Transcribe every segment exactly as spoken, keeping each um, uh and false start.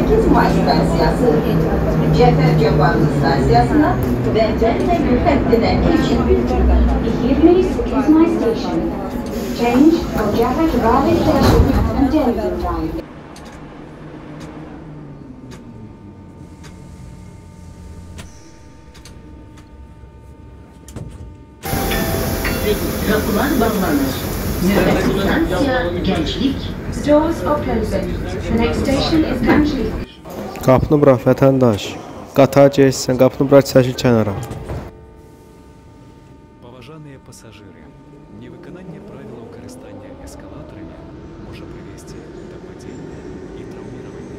Merkez-May stansiyası, Cəfər Cabbarlı stansiyasına və Bərdə xəttinə keçid. Here's Merkez-May station. Change for Jaffa Cabbarlı station and Denver line. Kapılar bağlanır. Növbəti stansiya Gənclik. The doors are closing. The next station is Ganjli. Qapını bırax vətəndaş. Qatar keçsən, qapını bırax çəkil kənara. Поважаные пассажиры, невыконание правил укористання ескалаторами може привести до падіння і травмування.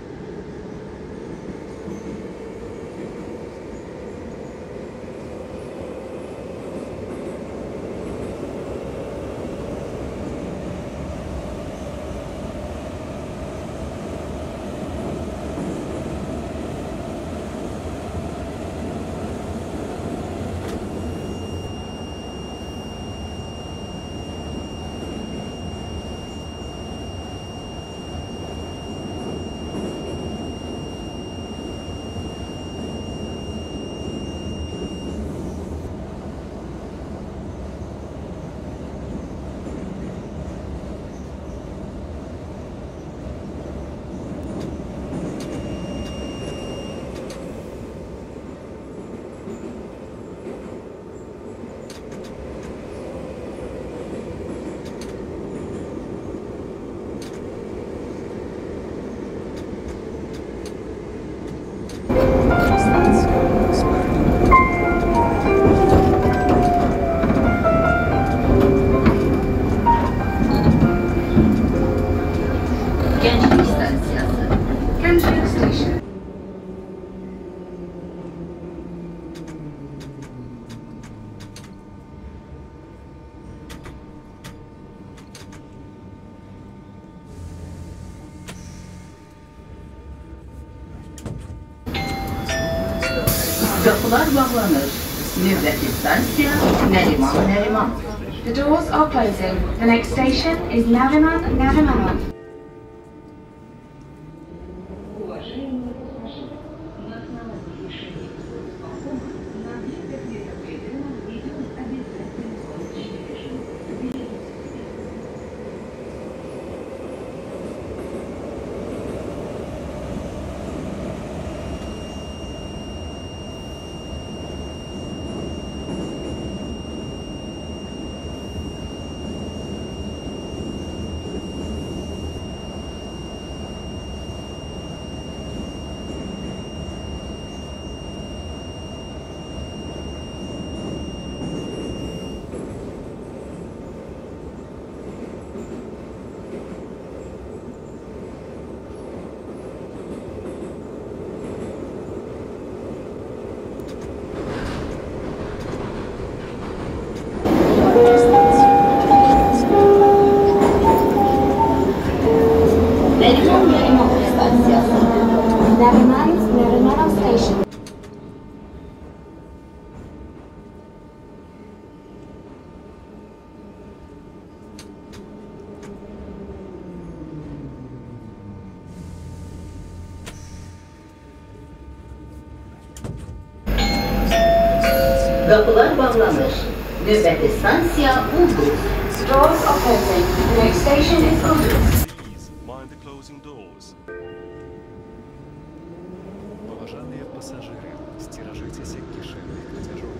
Gənclik stansiyası. Ganjli station. Kapılar bağlanır. Növbəti stansiya Nəriman, Nəriman. The doors are closing. The next station is Nariman, Nariman. Nəriman, Nəriman stansiyası. Nariman, Nariman station. Kapılar bağlanır. Növbəti stansiya Ulduz. The doors are closing. The next station is Ulduz. Please mind the closing doors. Поважаные пассажиры, стережитесь кишевных крадежов.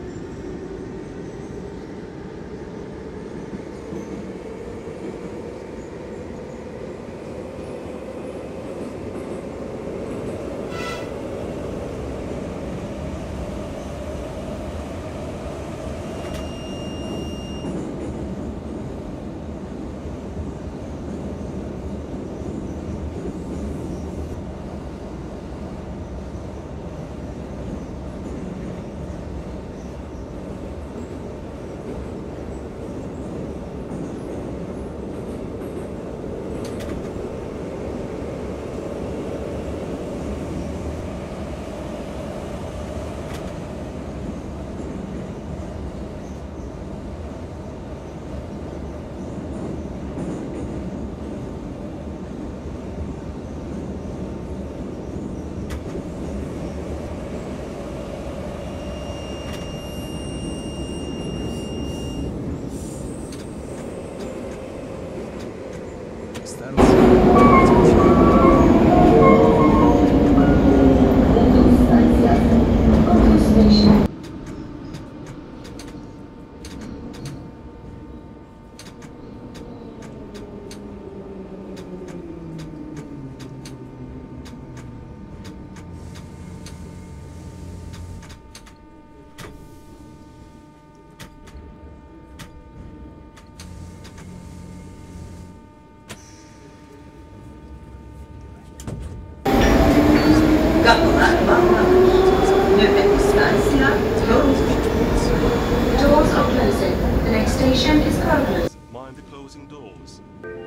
station is closed. Mind the closing doors.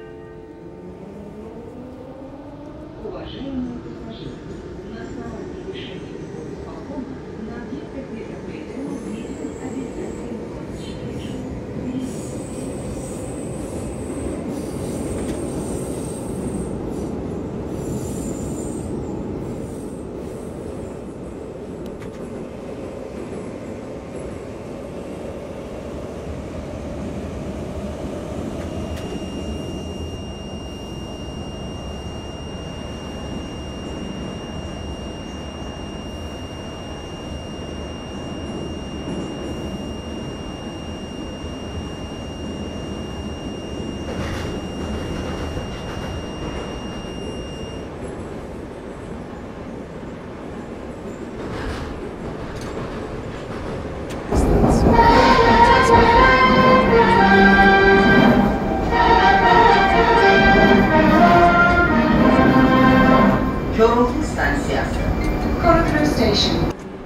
Уважаемые пассажиры, на основании решения исполкома на объектах метрополитена введен обязательный платежный режим. Çoruhlu stansiyası. Korotro Station.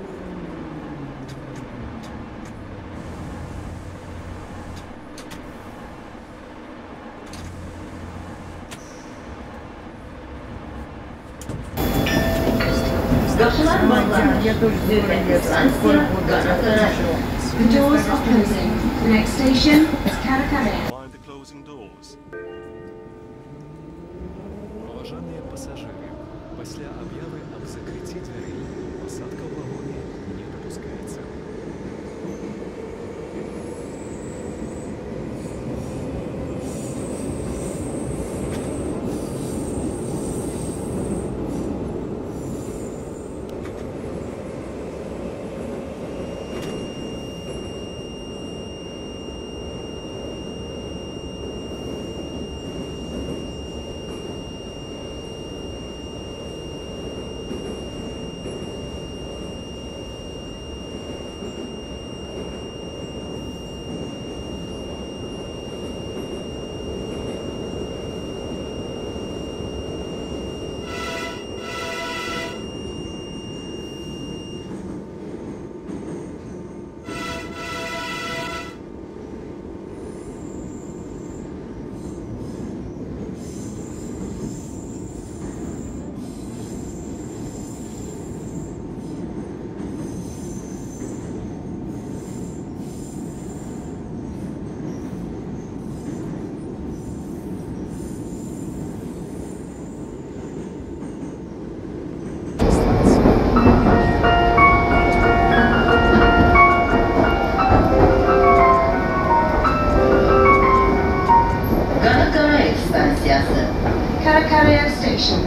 Kapılar bağlanır. Nöbetli stansiya Karakara. The doors are closing. The next station is Karakaya. Mind the closing doors. Уважаемые пассажиры, після об'яви об закритті дверей посадка в вагоні не допускається. Karakara stansiyası. Karakaya Station.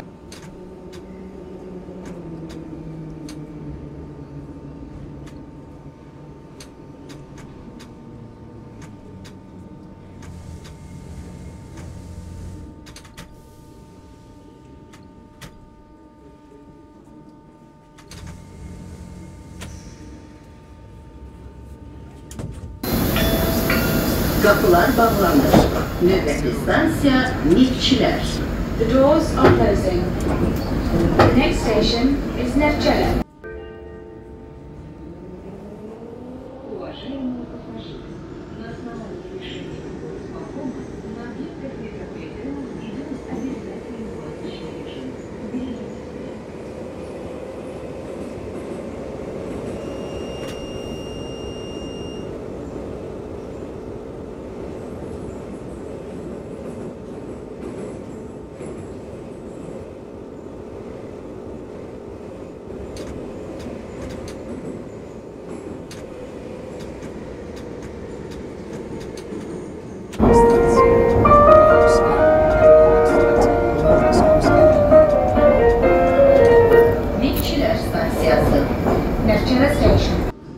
Kapılar bağlanır. Nöbetli stansiya Nefçiler. The doors are closing. The next station is Nevcele. Уважаемые пассажиры, на основании решения исполкома на объектах метрополитена введен обязательный платежный режим. Берегите себя. Nefçiler stansiyası. Nevcele Station.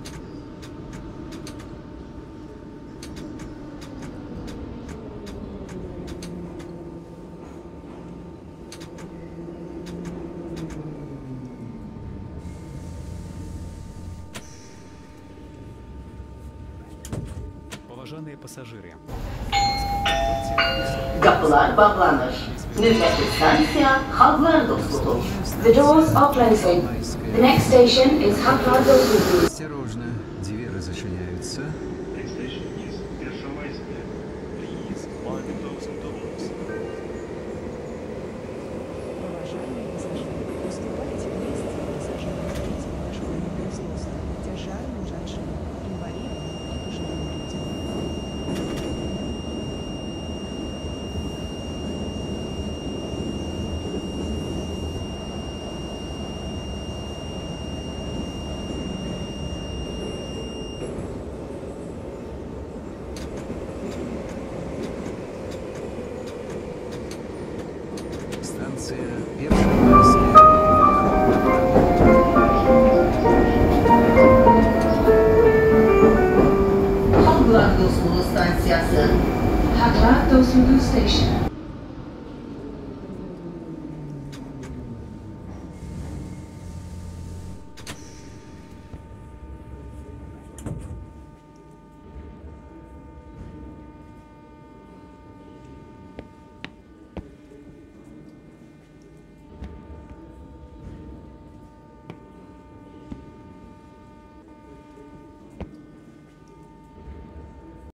Уважаемые пассажиры, ласка, проходьте. Kapılar bağlanır. Nöbetli stansiya Halklar Dostluğu'dur. The doors are closing. The next station is Haklar Dostluğu. Осторожно, двери зачиняются. Next station is Pershawaisk Станция Першая. Halklar Dostluğu Stansiyası. Haklar Dostluğu Station.